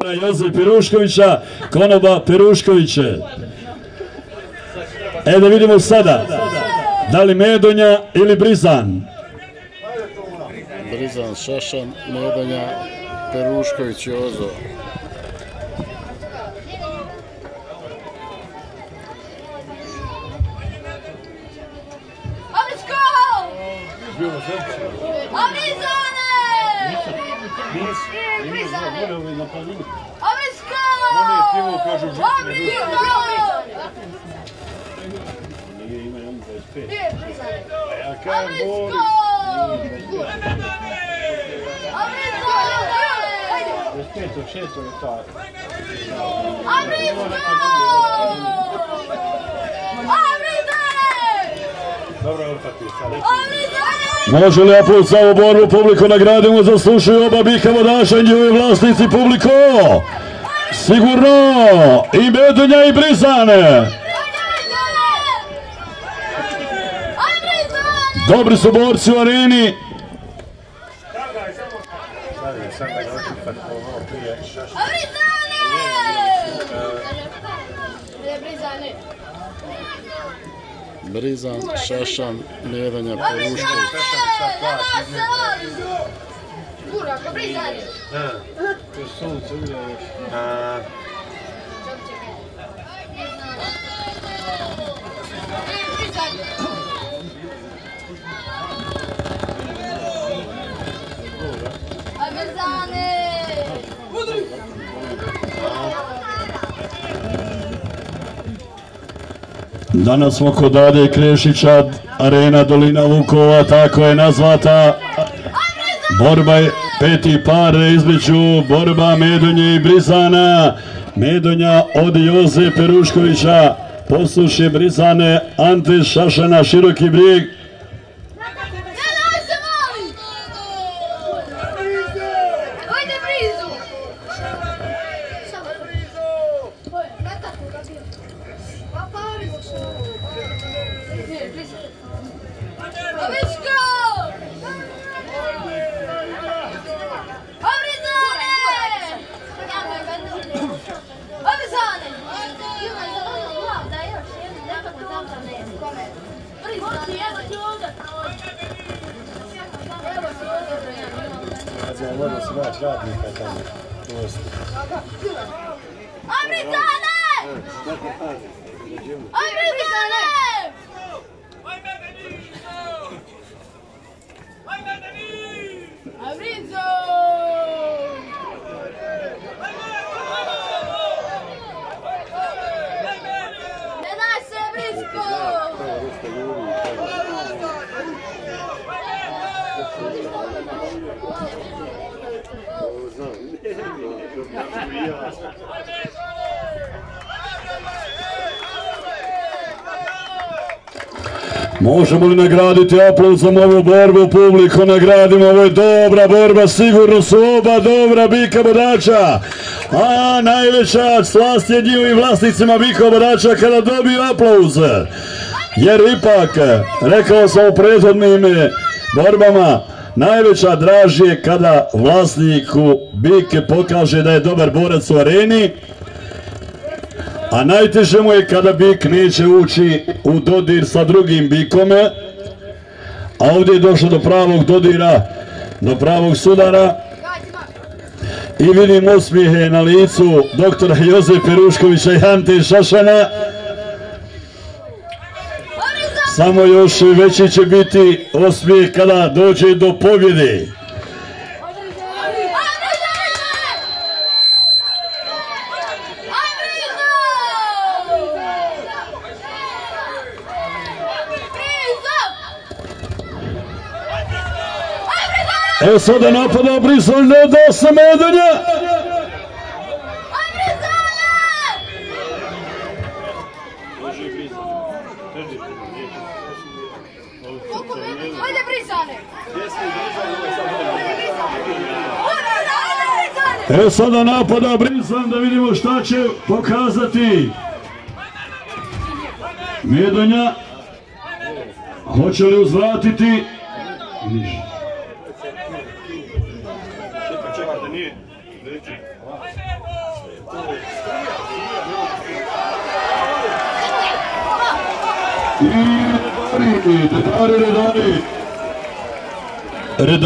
Joze Peruškovića, konoba Peruškoviće. Da vidimo sada, da li Medonja ili Brizan. Brizan, Šašan, Medonja, Perušković, Jozo. Može li aplauz za ovu borbu? Publiko nagradimo, zaslušuju oba bika vodaša i njihovi vlasnici. Publiko sigurno i Medonja i Brizane. Dobri su borci u areni. Brizan, Šašan, Medonja, Perušković. Danas smo kod Ade Krešića, arena Dolina Vukova, tako je nazvata. Borba je peti par između borba Medonje i Brizana. Medonja od Joze Peruškovića, posluši Brizane, Ante Šašana, Široki Brijeg. Možemo li nagraditi aplauzom ovu borbu? Publiko nagradimo, ovo je dobra borba, sigurno su oba dobra bika vodača, a najveća slast je njihovim vlasnicima bika vodača kada dobiju aplauz, jer ipak, rekao sam u prethodnim borbama, najveća draž je kada vlasniku bike pokaže da je dobar borac u areni, a najteže mu je kada bik neće ući u dodir sa drugim bikom, a ovdje je došlo do pravog dodira, do pravog sudara i vidim osmijehe na licu doktora Joze Peruškovića i Ante Šašana. Samo još veći će biti osmijeh kada dođe do pobjede. Evo sada napada Brizan, ne da se Medonja. Evo sada napada Brizan, da vidimo šta će pokazati Medonja. Hoće li uzvratiti? Čekaj da nije. redari.